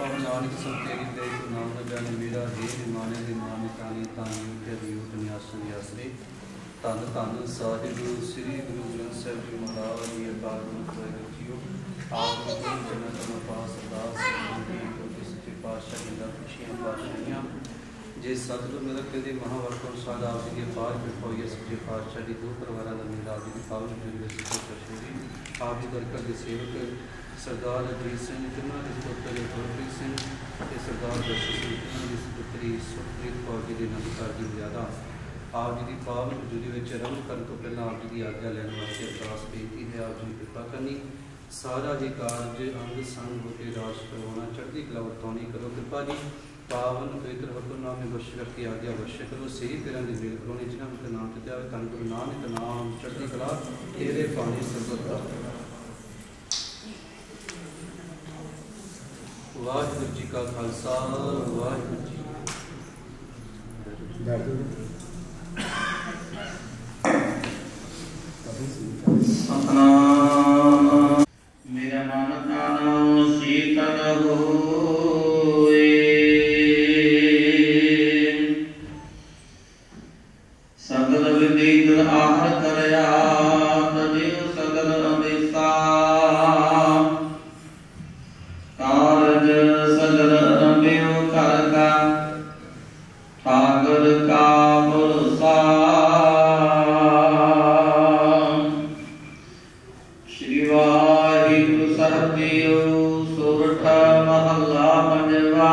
पव नानक सब तेरी दे तू नाम न जाने मेरा हे माने दे मान तानी तानी उठे यूत न्यासन यासरे धन धन साहिब श्री गुरु ग्रंथ साहिब जी महाराज जी अकाल पुरख जीओ आप जन तम पास अरदास सच्चे पातशाह जी दा खुशियां पातशाहियां जे सतगुर मिलक दे महावरकों साध आप जी के पार बिठोइए सच्चे पातशाह जी दो परिवारों का मेरा जी की पावन जुड़ी सच्चे आप जी दरकर के सेवक सरदार अजीत सिंह जिन्होंने के पुत्र गुरप्रीत सिंह ते सरदार दर्शन सिंह जिन्होंने की सुपुत्री सुखप्रीत कौर जी के नमस्कार जी ज़्यादा आप जी की पावन हजूरी में आरंभ करने तो पहला आप जी की आज्ञा लैने वास्ते अरदास बेनती है आप जी की कृपा करनी सारा जी कार्य अंग संग होकर राज करवाना चढ़ती कला वर्तौनी करो कृपा जी पावन पवित्र हुक्मनामे बख्श करके आज्ञा बख्श करो सही तरह की मेल करोनी जिन्होंने के नाम चढ़ावे धन गुरु नानक नाम चढ़ती कला तेरे पानी सरबत वाहिगुरू जी का खालसा वाहिगुरू जी सतनाम मेरा मन तन शीतल होए सगल विधि आहार करया तदिव सगल अदेसा कारज सगल रम्यो कर का ठाकर का भरोसा श्री वाहिगुरु साहिब जीओ सोरठ महला पंजवा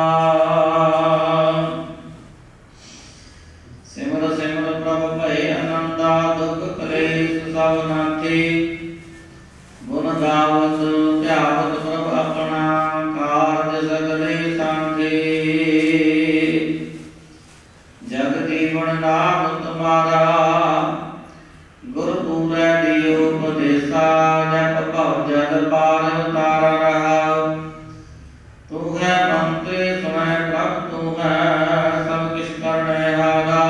सिमर सिमर प्रभ भय आनंदा दुख कलेश सब नाथे गुण गावत ध्यावत प्रभ अपना कारज सगले सांथे जग जीवन नाम तुम्हारा गुरु पूरै दियो उपदेशा जप भव जल पार उतारा रहा तू है मंत्र सुनै प्रभ तू है सब किछ करने हारा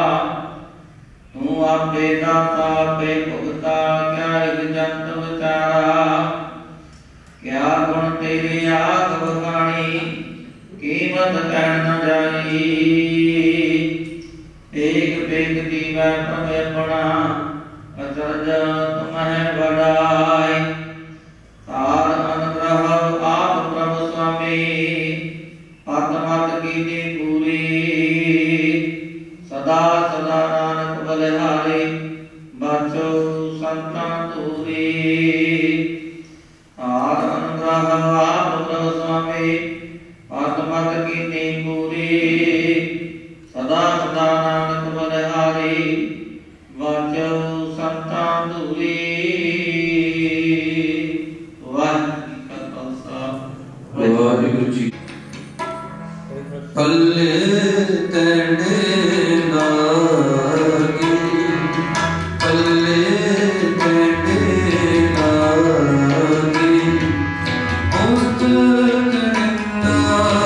तू आपे दाता आपे भुगता क्या एक जंत विचारा क्या गुण तेरी आग बखानी कीमत कह न जानी एक बेग दीवा प्रभ अपना अचरज तुम्हें बड़ाई तार अनुग्रह आप प्रभु स्वामी आत्मत कीनी पूरी सदा सदा नानक बलिहारी बचो संता दूरी तार अनुग्रह आप प्रभु स्वामी आत्मत कीनी पूरी सदा सदा नानक बलिहारी वाचो संता दूरी वाहिगुरू जी पल्ले तेरे नागी पल्ले तेरे नागी उस्त करिंदा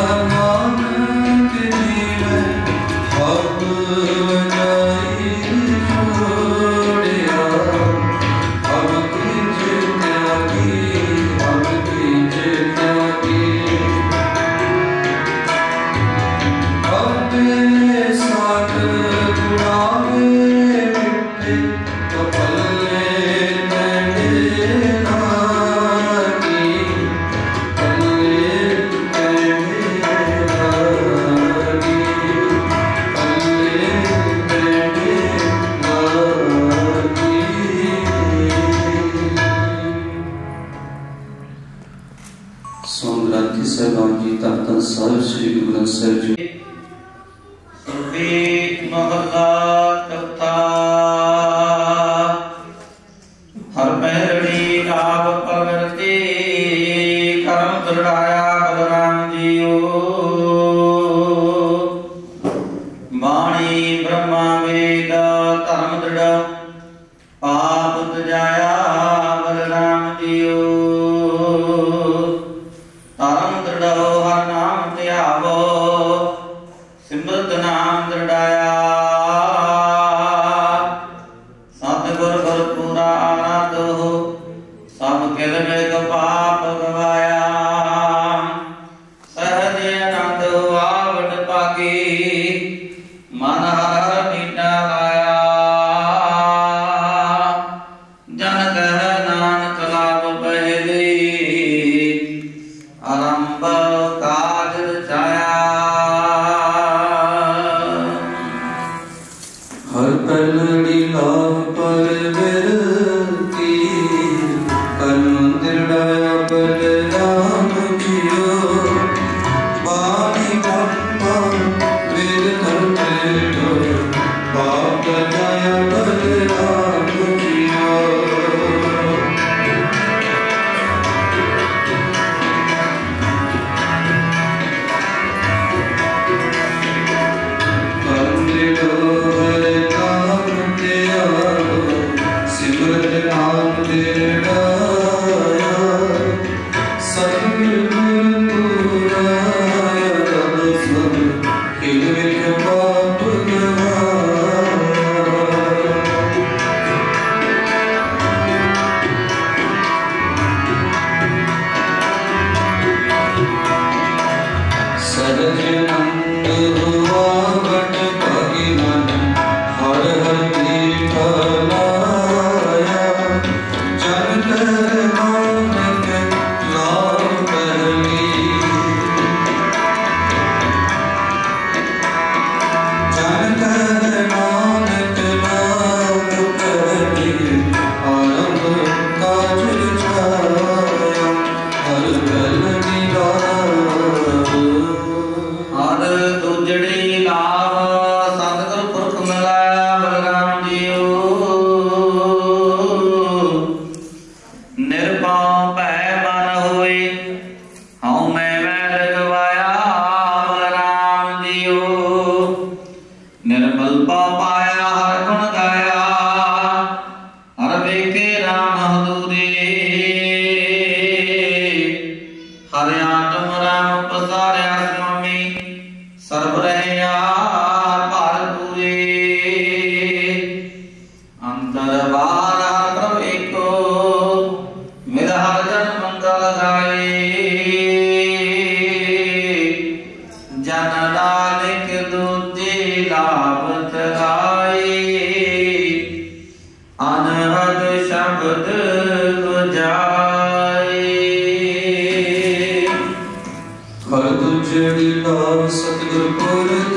नानक जीवे अब वजाई छोड़िया अब किंज त्यागी अब किंज त्यागी अपने साथ गुणावे मिटे तो पल्ले तेरे नागी पल्ले तेरे नागी पल्ले तेरे नागी सोम ग्रंथी साहिबान जी धन धन साहिब श्री गुरु ग्रंथ साहिब जी सुफी महला चौथा हर पैरणी राग प्रवृत्ति कर्म दृढ़ाया बलराम जीओ वाणी ब्रह्मा वेद धर्म दृढ़ पाप तजाया बलराम जीओ धर्म दृढ़ हर नाम त्यावो सिमरत नाम दृढ़ाया सतगुर गुर पूरा आराधो सब किल में पाप गवाया ਜਿਹੜੀ ਲਾਭ ਸਤਿਗੁਰ ਪੁਰ